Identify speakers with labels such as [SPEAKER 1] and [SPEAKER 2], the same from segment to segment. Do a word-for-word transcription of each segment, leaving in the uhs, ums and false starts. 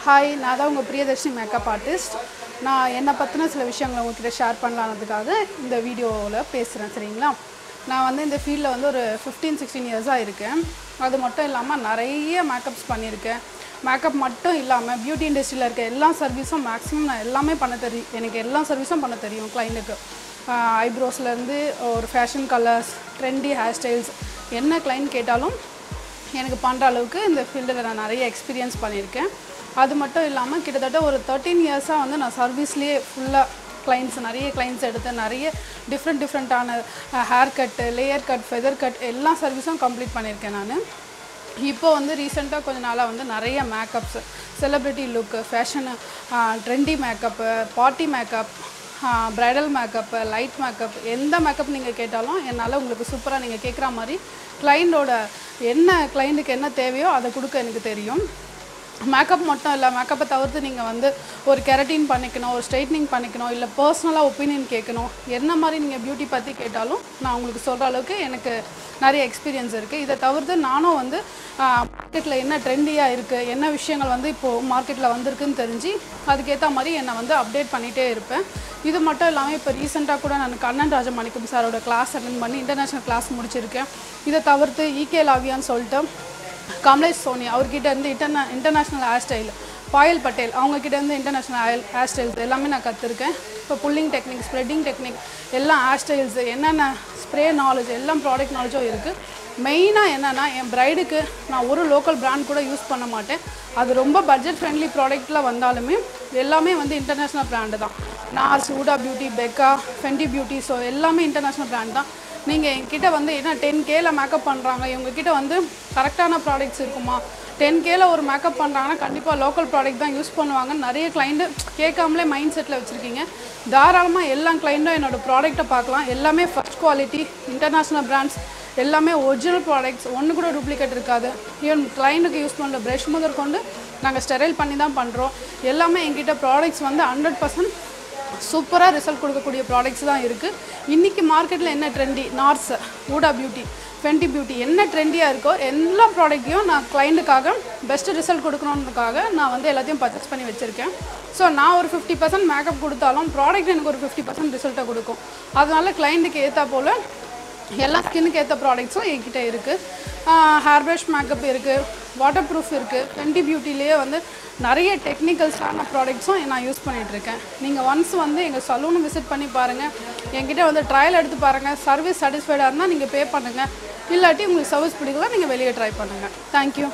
[SPEAKER 1] Hi, நான் தான் உங்கள் பிரியதர்ஷினி மேக்கப் ஆர்டிஸ்ட். நான் என்னை பற்றின சில விஷயங்களை உங்கள்கிட்ட ஷேர் பண்ணலான்றதுக்காக இந்த வீடியோவில் பேசுகிறேன். சரிங்களா? நான் வந்து இந்த ஃபீல்டில் வந்து ஒரு ஃபிஃப்டீன் சிக்ஸ்டீன் இயர்ஸாக இருக்கேன். அது மட்டும் இல்லாமல் நிறைய மேக்கப்ஸ் பண்ணியிருக்கேன். மேக்கப் மட்டும் இல்லாமல் பியூட்டி இண்டஸ்ட்ரியில் இருக்க எல்லா சர்வீஸும் மேக்ஸிமம் நான் எல்லாமே பண்ண தெரியும். எனக்கு எல்லா சர்வீஸும் பண்ண தெரியும் கிளைண்ட்டுக்கு. ஐப்ரோஸ்லேருந்து ஒரு fashion colours, trendy hair styles, என்ன கிளைண்ட் கேட்டாலும் எனக்கு பண்ணுற அளவுக்கு இந்த ஃபீல்டில் நான் நிறைய எக்ஸ்பீரியன்ஸ் பண்ணியிருக்கேன். அது மட்டும் இல்லாமல் கிட்டத்தட்ட ஒரு தேர்ட்டீன் இயர்ஸாக வந்து நான் சர்வீஸ்லேயே ஃபுல்லாக கிளைண்ட்ஸ் நிறைய கிளைண்ட்ஸ் எடுத்து நிறைய டிஃப்ரெண்ட் டிஃப்ரெண்ட்டான hair cut, layer cut, feather cut எல்லா சர்வீஸும் கம்ப்ளீட் பண்ணியிருக்கேன் நான். இப்போ வந்து ரீசெண்டாக கொஞ்ச நாளாக வந்து நிறைய makeups, celebrity look, fashion, trendy makeup, party makeup, bridal makeup, light makeup, எந்த மேக்கப் நீங்கள் கேட்டாலும் என்னால் உங்களுக்கு சூப்பராக நீங்கள் கேட்குற மாதிரி கிளைண்டோட என்ன கிளைண்ட்டுக்கு என்ன தேவையோ அதை கொடுக்க எனக்கு தெரியும். மேக்கப் மட்டும் இல்லை, மேக்கப்பை தவிர்த்து நீங்கள் வந்து ஒரு கெரட்டின் பண்ணிக்கணும், ஒரு ஸ்ட்ரைட்னிங் பண்ணிக்கணும், இல்லை பர்சனலாக ஒப்பீனியன் கேட்கணும், என்ன மாதிரி நீங்கள் பியூட்டி பற்றி கேட்டாலும் நான் உங்களுக்கு சொல்கிற அளவுக்கு எனக்கு நிறைய எக்ஸ்பீரியன்ஸ் இருக்குது. இதை தவிர்த்து நானும் வந்து மார்க்கெட்டில் என்ன ட்ரெண்டியாக இருக்குது, என்ன விஷயங்கள் வந்து இப்போது மார்க்கெட்டில் வந்திருக்குன்னு தெரிஞ்சு அதுக்கேற்ற மாதிரி என்னை வந்து அப்டேட் பண்ணிகிட்டே இருப்பேன். இது மட்டும் இல்லாமல் இப்போ ரீசெண்டாக கூட நான் கண்ணன் ராஜமாணிக்கம் சாரோட கிளாஸ் அட்டென்ட் பண்ணி இன்டர்நேஷ்னல் கிளாஸ் முடிச்சிருக்கேன். இதை தவிர்த்து ஈகே லாவியான்னு சொல்லிட்டு கமலேஷ் சோனி அவர்கிட்ட இருந்து இன்டர்நே international hair style, Payal Patel அவங்கக்கிட்டேருந்து இன்டர்நேஷ்னல் ஹேர் ஹேர் ஸ்டைல்ஸ் எல்லாமே நான் கற்றுருக்கேன். இப்போ புல்லிங் டெக்னிக், ஸ்ப்ரெட்டிங் டெக்னிக், எல்லாம் ஹேர் ஸ்டைல்ஸு, என்னென்ன ஸ்ப்ரே நாலேஜ், எல்லாம் ப்ராடக்ட் நாலேஜும் இருக்குது. மெயினாக என்னென்னா என் ப்ரைடுக்கு நான் ஒரு லோக்கல் பிராண்ட் கூட யூஸ் பண்ண மாட்டேன். அது ரொம்ப பட்ஜெட் ஃப்ரெண்ட்லி ப்ராடக்ட்டில் வந்தாலுமே எல்லாமே வந்து இன்டர்நேஷ்னல் பிராண்டு தான். Nars, Huda beauty, Becca, Fenty beauty, so எல்லாமே இன்டர்நேஷ்னல் பிராண்ட் தான். நீங்கள் என்கிட்ட வந்து என்ன டென் கேல மேக்கப் பண்ணுறாங்க, இவங்ககிட்ட வந்து கரெக்டான ப்ராடக்ட்ஸ் இருக்குமா, டென் கேல ஒரு மேக்கப் பண்ணுறாங்கன்னா கண்டிப்பாக லோக்கல் ப்ராடக்ட் தான் யூஸ் பண்ணுவாங்க. நிறைய கிளைண்ட்டு கேட்காமலே மைண்ட் செட்டில் வச்சுருக்கீங்க. தாராளமாக எல்லா கிளைண்ட்டும் என்னோடய ப்ராடக்ட்டை பார்க்கலாம். எல்லாமே ஃபஸ்ட் குவாலிட்டி, இன்டர்நேஷ்னல் பிராண்ட்ஸ், எல்லாமே ஒரிஜினல் ப்ராடக்ட்ஸ், ஒன்று கூட டூப்ளிகேட் இருக்காது. ஈவன் கிளைண்ட்டுக்கு யூஸ் பண்ணுற ப்ரஷ் முதல் கொண்டு நாங்கள் ஸ்டெரைல் பண்ணி தான் பண்ணுறோம். எல்லாமே எங்கிட்ட ப்ராடக்ட்ஸ் வந்து ஹண்ட்ரட் பர்சன்ட் சூப்பராக ரிசல்ட் கொடுக்கக்கூடிய ப்ராடக்ட்ஸ் தான் இருக்குது. இன்றைக்கி மார்க்கெட்டில் என்ன trendy, Nars, Huda beauty, Fenty beauty, என்ன ட்ரெண்டியாக இருக்கோ எல்லா ப்ராடக்ட்டையும் நான் கிளைண்ட்டுக்காக பெஸ்ட்டு ரிசல்ட் கொடுக்கணுன்றதுக்காக நான் வந்து எல்லாத்தையும் பர்ச்சேஸ் பண்ணி வச்சுருக்கேன். ஸோ நான் ஒரு ஃபிஃப்டி பர்சன்ட் மேக்கப் கொடுத்தாலும் ப்ராடக்ட் எனக்கு ஒரு ஃபிஃப்டி பர்சன்ட் ரிசல்ட்டை கொடுக்கும். அதனால் கிளைண்ட்டுக்கு ஏற்றா போல் எல்லா ஸ்கின்னுக்கு ஏற்ற ப்ராடக்ட்ஸும் என்கிட்ட இருக்குது. ஹேர் ப்ரஷ் மேக்கப் இருக்குது, வாட்டர் ப்ரூஃப் இருக்குது. ஃபென்டி பியூட்டிலேயே வந்து நிறைய டெக்னிக்கல்ஸான ப்ராடக்ட்ஸும் நான் யூஸ் பண்ணிகிட்ருக்கேன். நீங்கள் ஒன்ஸ் வந்து எங்கள் சலூனை விசிட் பண்ணி பாருங்கள், என்கிட்ட வந்து ட்ரையல் எடுத்து பாருங்கள். சர்வீஸ் சாட்டிஸ்ஃபைடாக இருந்தால் நீங்கள் பே பண்ணுங்கள், இல்லாட்டி உங்களுக்கு சர்வீஸ் பிடிக்கலாம் நீங்கள் வெளியே ட்ரை பண்ணுங்கள். தேங்க்யூ.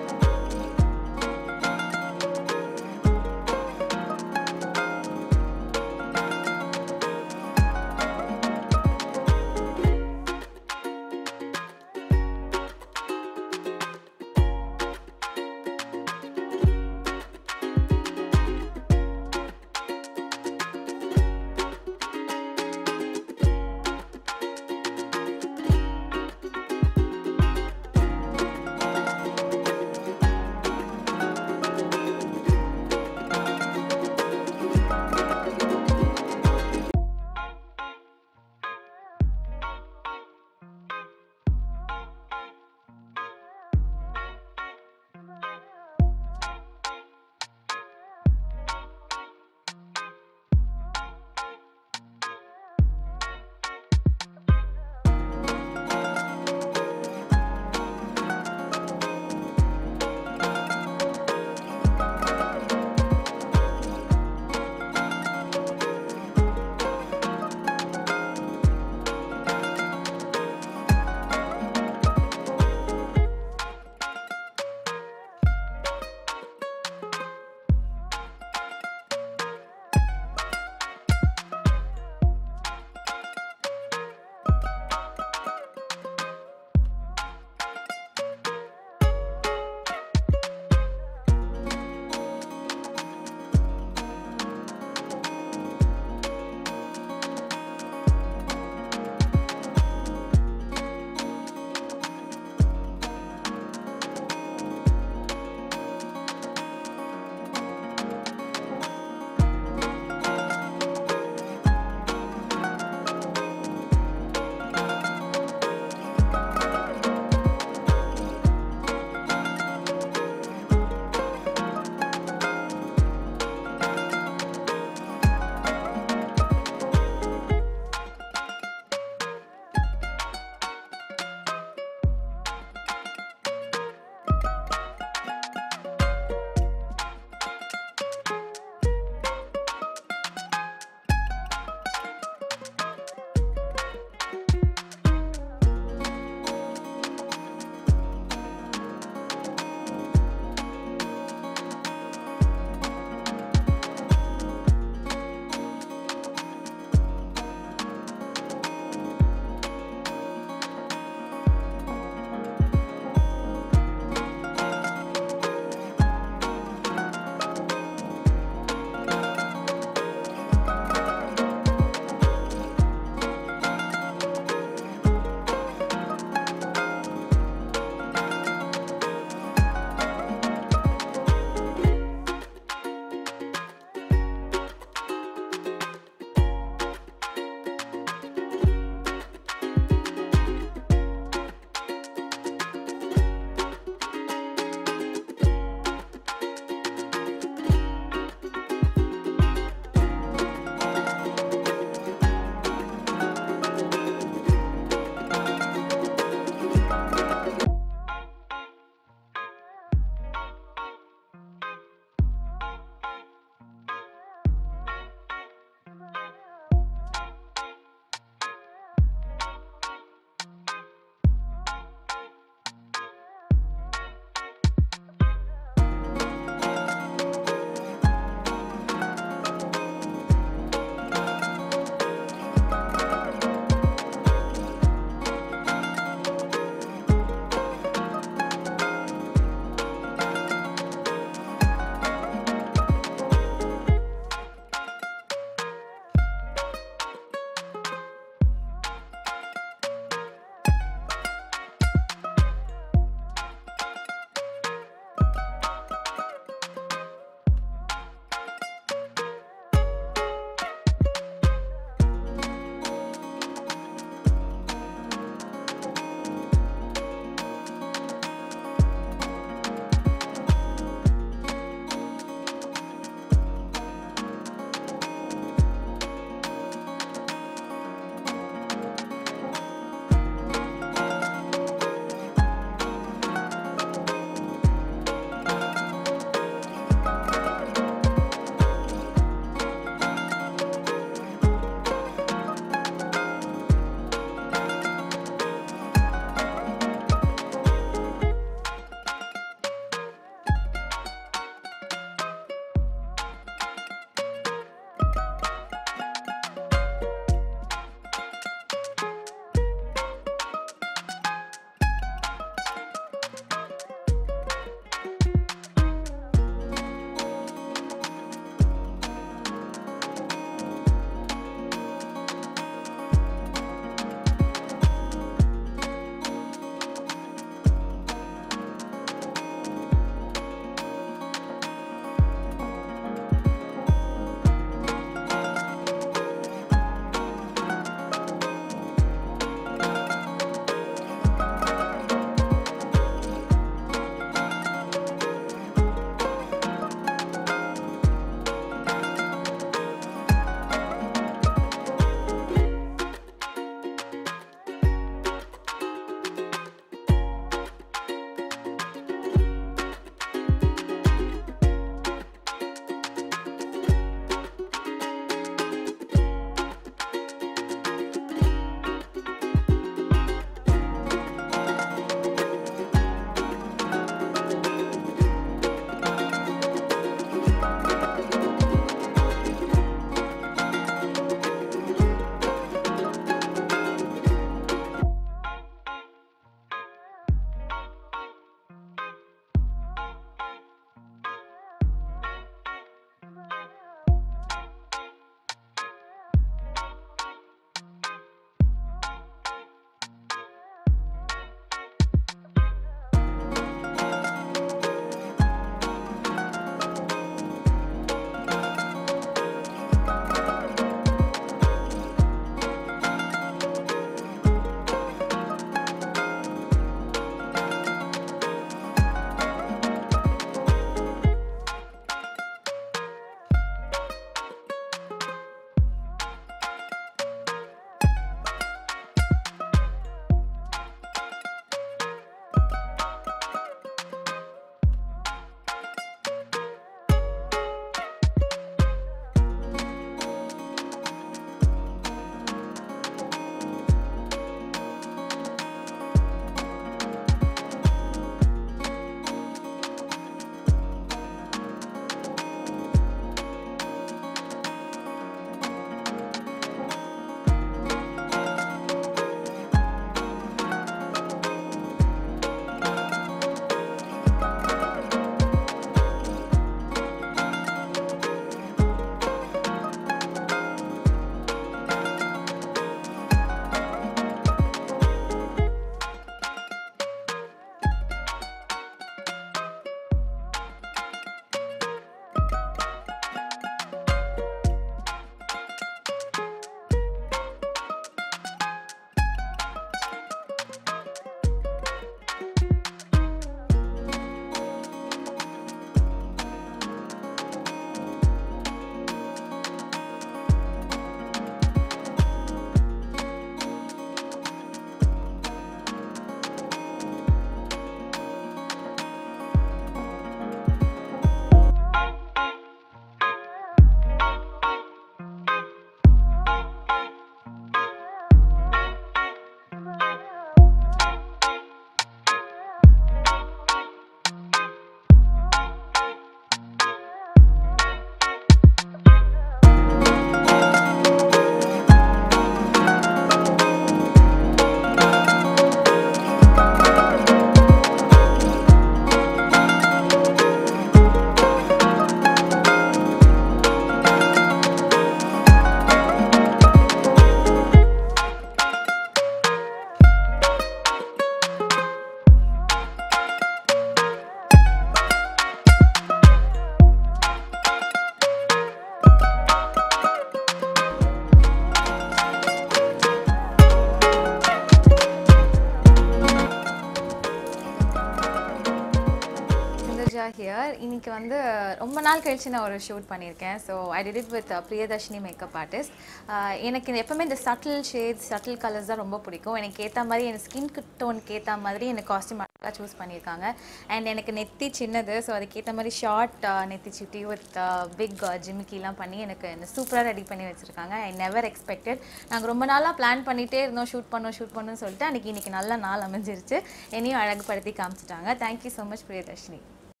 [SPEAKER 2] Pooja here. இன்னைக்கு வந்து ரொம்ப நாள் கழிச்சு நான் ஒரு ஷூட் பண்ணியிருக்கேன். So I did it with Priyadarshini makeup artist. எனக்கு எப்பவுமே இந்த சட்டில் ஷேட்ஸ் சட்டில் கலர்ஸ் தான் ரொம்ப பிடிக்கும். எனக்கு ஏற்ற மாதிரி எனக்கு ஸ்கின் டோனுக்கு ஏற்ற மாதிரி எனக்கு காஸ்டியூம் அழகாக சூஸ் பண்ணியிருக்காங்க. அண்ட் எனக்கு நெத்தி சின்னது, ஸோ அதுக்கேற்ற மாதிரி ஷார்ட் நெத்தி சுட்டி வித் பிக் ஜிமிக்கிலாம் பண்ணி எனக்கு சூப்பராக ரெடி பண்ணி வச்சுருக்காங்க. I never expected. நாங்கள் ரொம்ப நாளாக பிளான் பண்ணிகிட்டே இருந்தோம், ஷூட் பண்ணோம் ஷூட் பண்ணோன்னு சொல்லிட்டு அன்றைக்கி இன்றைக்கி நல்ல நாள் அமைஞ்சிருச்சு. என்னையும் அழகுபடுத்தி காமிச்சிட்டாங்க. Thank you so much Priyadarshini.